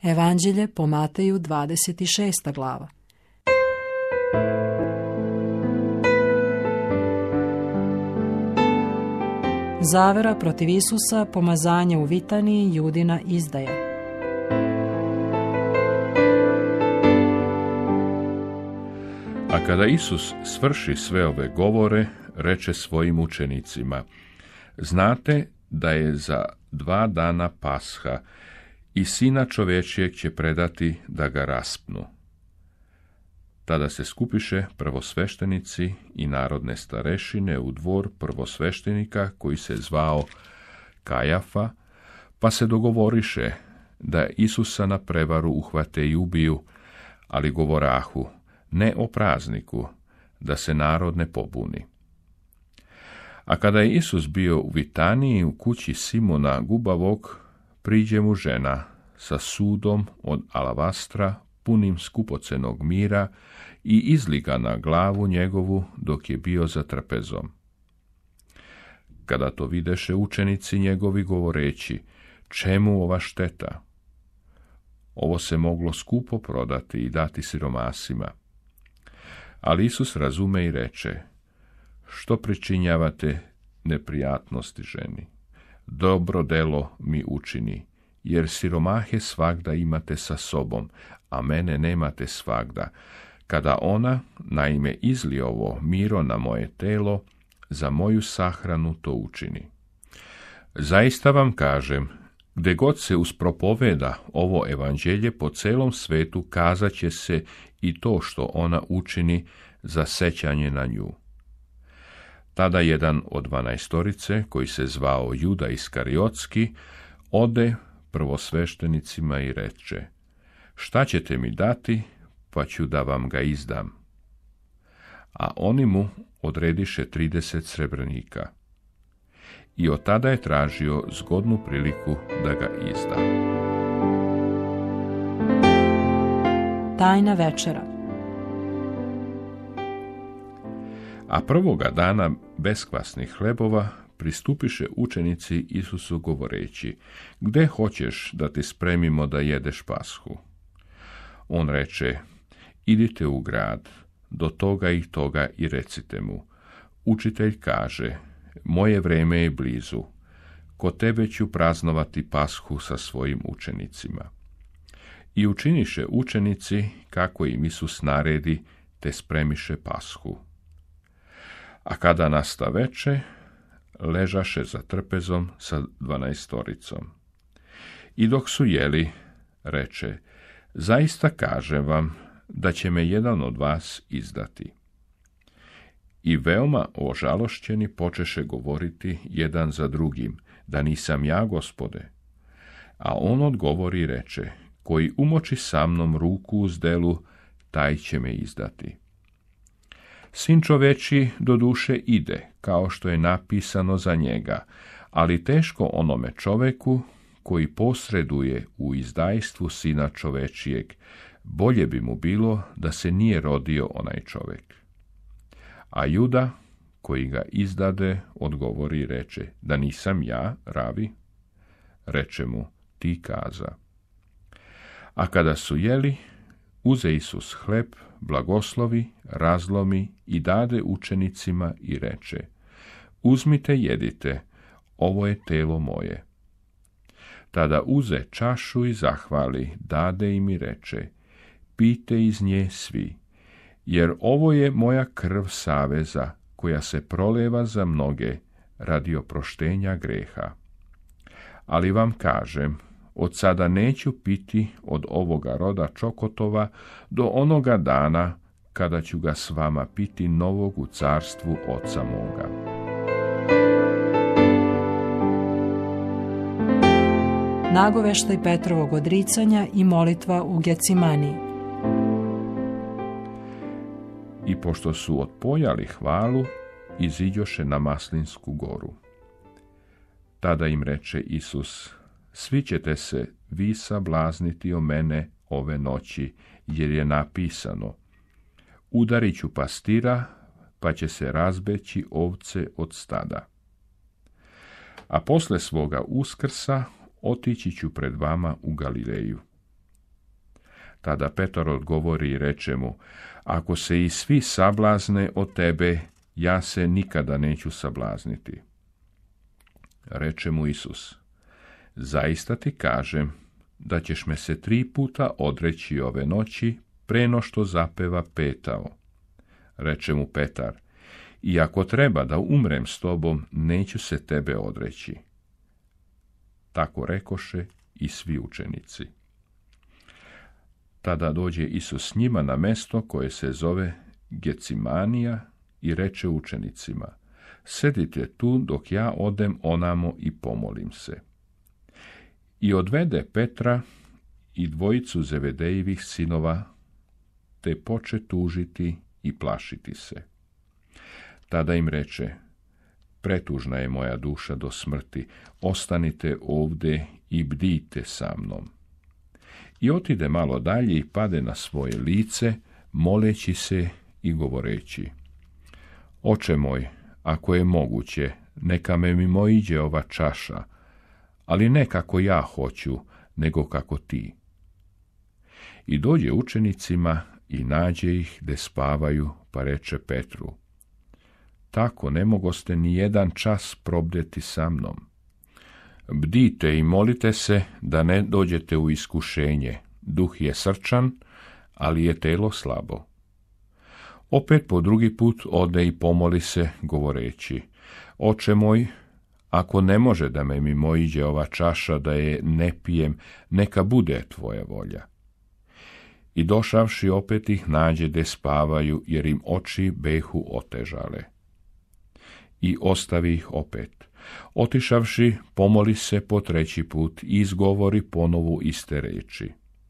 Evanđelje po Mateju 26. glava. Zavera protiv Isusa, pomazanje u Vitaniji, Judina izdaja. A kada Isus svrši sve ove govore, reče svojim učenicima: znate da je za 2 dana Pasha i Sina čovječijeg će predati da ga raspnu. Tada se skupiše prvosveštenici i narodne starešine u dvor prvosveštenika koji se zvao Kajafa, pa se dogovoriše da Isusa na prevaru uhvate i ubiju, ali govorahu: ne o prazniku, da se narod ne pobuni. A kada je Isus bio u Vitaniji u kući Simona Gubavog, priđe mu žena sa sudom od alavastra punim skupocenog mira i izliga na glavu njegovu dok je bio za trpezom. Kada to videše učenici njegovi govoreći: čemu ova šteta? Ovo se moglo skupo prodati i dati siromasima. Ali Isus razume i reče: što pričinjavate neprijatnosti ženi? Dobro delo mi učini, jer siromahe svagda imate sa sobom, a mene nemate svagda, kada ona, naime, izli ovo miro na moje telo, za moju sahranu to učini. Zaista vam kažem, gdje god se uspropoveda ovo evanđelje po celom svetu, kazat će se i to što ona učini za sećanje na nju. Tada jedan od 12, koji se zvao Juda Iskariotski, ode prvosveštenicima i reče: šta ćete mi dati, pa ću da vam ga izdam. A oni mu odrediše 30 srebrnika. I od tada je tražio zgodnu priliku da ga izda. Tajna večera. A prvoga dana beskvasnih hlebova pristupiše učenici Isusu govoreći: gde hoćeš da ti spremimo da jedeš Pashu? On reče: idite u grad, do toga i toga i recite mu: učitelj kaže, moje vreme je blizu, kod tebe ću praznovati Pashu sa svojim učenicima. I učiniše učenici kako im Isus naredi, te spremiše Pashu. A kada nasta veče, ležaše za trpezom sa 12. I dok su jeli, reče: zaista kažem vam da će me jedan od vas izdati. I veoma ožalošćeni počeše govoriti jedan za drugim: da nisam ja, Gospode. A on odgovori i reče: koji umoči sa mnom ruku uz delu, taj će me izdati. Sin čovečji doduše ide, kao što je napisano za njega, ali teško onome čoveku koji posreduje u izdajstvu Sina čovečijeg. Bolje bi mu bilo da se nije rodio onaj čovek. A Juda, koji ga izdade, odgovori i reče: da nisam ja, ravi? Reče mu: ti kaza. A kada su jeli, uze Isus hleb, blagoslovi, razlomi i dade učenicima i reče: uzmite, jedite, ovo je telo moje. Tada uze čašu i zahvali, dade im i reče: pijte iz nje svi, jer ovo je moja krv saveza, koja se proleva za mnoge radi oproštenja greha. Ali vam kažem, od sada neću piti od ovoga roda čokotova do onoga dana kada ću ga s vama piti novog u carstvu Oca moga. Nagoveštaj Petrovog odricanja i molitva u Gecimaniji. I pošto su odpojali hvalu, iziđoše na Maslinsku goru. Tada im reče Isus: svi ćete se vi sablazniti o mene ove noći, jer je napisano: udarit ću pastira, pa će se razbeći ovce od stada. A posle svoga Uskrsa otići ću pred vama u Galileju. Tada Petar odgovori i reče mu, ako se i svi sablazne od tebe, ja se nikada neću sablazniti. Reče mu Isus, zaista ti kažem da ćeš me se 3 puta odreći ove noći, preno što zapeva petao. Reče mu Petar, i ako treba da umrem s tobom, neću se tebe odreći. Tako rekoše i svi učenici. Tada dođe Isus s njima na mesto koje se zove Gecimanija i reče učenicima, sedite tu dok ja odem onamo i pomolim se. I odvede Petra i 2 Zevedejevih sinova, te poče tužiti i plašiti se. Tada im reče, pretužna je moja duša do smrti, ostanite ovde i bdijte sa mnom. I otide malo dalje i pade na svoje lice, moleći se i govoreći, Oče moj, ako je moguće, neka me mimoiđe ova čaša, ali ne kako ja hoću, nego kako ti. I dođe učenicima i nađe ih gde spavaju, pa reče Petru, tako ne mogoste ni jedan čas probdeti sa mnom. Bdite i molite se da ne dođete u iskušenje, duh je srčan, ali je telo slabo. Opet po 2. put ode i pomoli se, govoreći, Oče moj, ako ne može da me mimoiđe ova čaša da je ne pijem, neka bude tvoja volja. I došavši opet ih nađe gde spavaju, jer im oči behu otežale. I ostavi ih opet. Otišavši, pomoli se po 3. put i izgovori ponovu iste reči.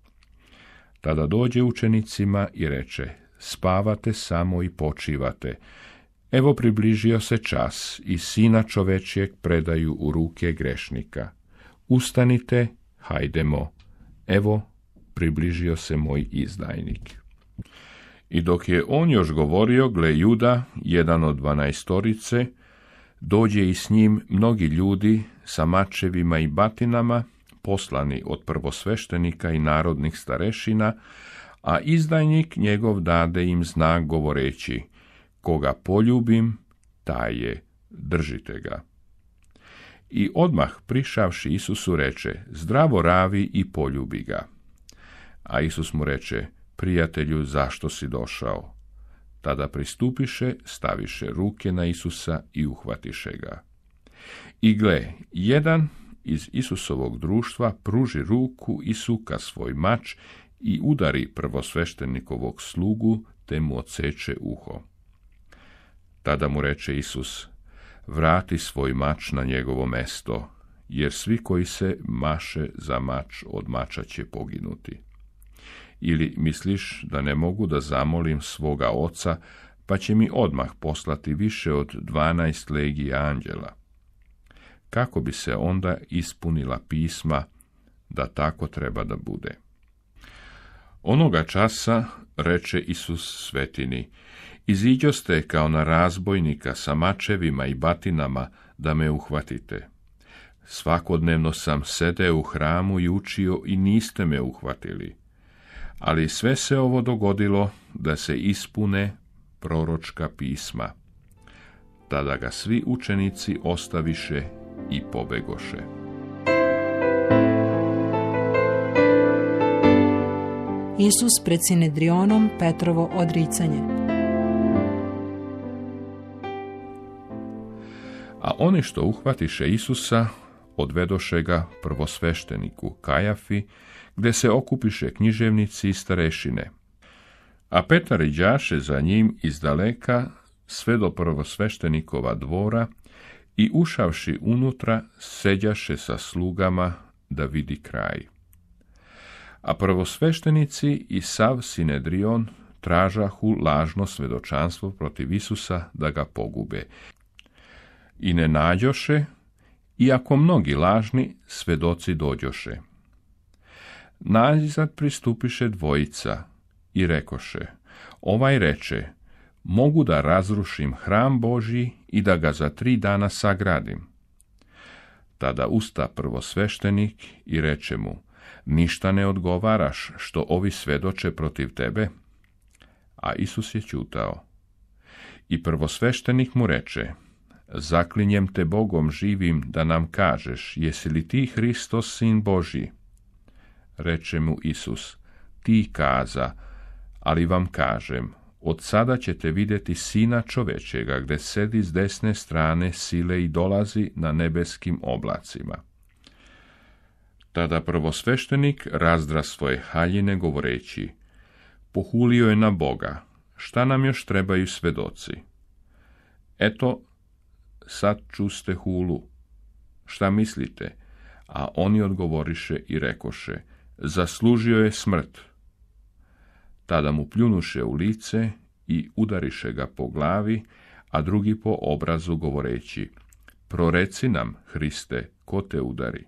Tada dođe učenicima i reče, spavate samo i počivate. Evo približio se čas i Sina čovečjeg predaju u ruke grešnika. Ustanite, hajdemo, evo približio se moj izdajnik. I dok je on još govorio, gle Juda, jedan od 12, dođe i s njim mnogi ljudi sa mačevima i batinama, poslani od prvosveštenika i narodnih starešina, a izdajnik njegov dade im znak govoreći, koga poljubim, taj je, držite ga. I odmah prišavši Isusu reče, zdravo ravi i poljubi ga. A Isus mu reče, prijatelju, zašto si došao? Tada pristupiše, staviše ruke na Isusa i uhvatiše ga. I gle, jedan iz Isusovog društva pruži ruku i suka svoj mač i udari prvosveštenikovog slugu, te mu odseče uho. Tada mu reče Isus, vrati svoj mač na njegovo mesto, jer svi koji se maše za mač od mača će poginuti. Ili misliš da ne mogu da zamolim svoga oca, pa će mi odmah poslati više od 12 legija anđela? Kako bi se onda ispunila pisma da tako treba da bude? Onoga časa reče Isus svetini, iziđoste kao na razbojnika sa mačevima i batinama da me uhvatite. Svakodnevno sam sedeo u hramu i učio i niste me uhvatili. Ali sve se ovo dogodilo da se ispune proročka pisma. Tada ga svi učenici ostaviše i pobegoše. Isus pred Sinedrionom, Petrovo odricanje. A oni što uhvatiše Isusa, odvedoše ga prvosvešteniku Kajafi, gde se okupiše književnici i starešine. A Petar iđaše za njim izdaleka sve do prvosveštenikova dvora i ušavši unutra seđaše sa slugama da vidi kraj. A prvosveštenici i sav Sinedrion tražahu lažno svedočanstvo protiv Isusa da ga pogube. I ne nađoše, iako mnogi lažni svedoci dođoše. Nazad pristupiše 2 i rekoše, ovaj reče, mogu da razrušim hram Božji i da ga za 3 dana sagradim. Tada usta prvosveštenik i reče mu, ništa ne odgovaraš što ovi svedoče protiv tebe? A Isus je ćutao. I prvosveštenik mu reče, zaklinjem te Bogom živim da nam kažeš, jesi li ti Hristos, sin Božji? Reče mu Isus, ti kaza, ali vam kažem, od sada ćete vidjeti Sina čovečega, gdje sedi s desne strane sile i dolazi na nebeskim oblacima. Tada prvosveštenik razdra svoje haljine govoreći, pohulio je na Boga, šta nam još trebaju svedoci? Eto, sad čuste hulu. Šta mislite? A oni odgovoriše i rekoše, zaslužio je smrt. Tada mu pljunuše u lice i udariše ga po glavi, a drugi po obrazu govoreći, proreci nam, Hriste, ko te udari?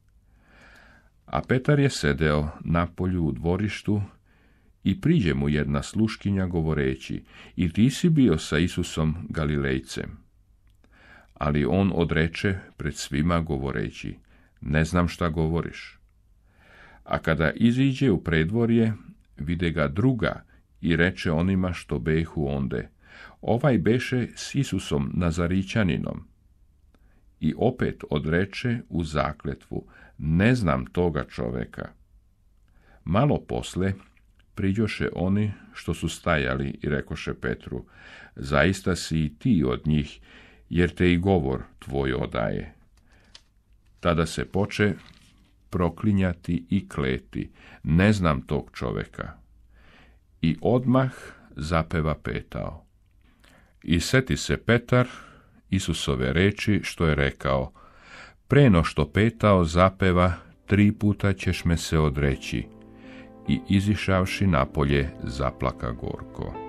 A Petar je sedeo napolju u dvorištu i priđe mu jedna sluškinja govoreći, i ti si bio sa Isusom Galilejcem. Ali on odreče pred svima govoreći, ne znam šta govoriš. A kada iziđe u predvorje, vide ga druga i reče onima što behu onde, ovaj beše s Isusom Nazarićaninom. I opet odreče u zakletvu, ne znam toga čoveka. Malo posle priđoše oni što su stajali i rekoše Petru, zaista si i ti od njih, jer te i govor tvoj odaje. Tada se poče proklinjati i kleti, ne znam tog čoveka. I odmah zapeva petao. I seti se Petar Isusove reči što je rekao, preno što petao zapeva, 3 puta ćeš me se odreći. I izišavši napolje zaplaka gorko.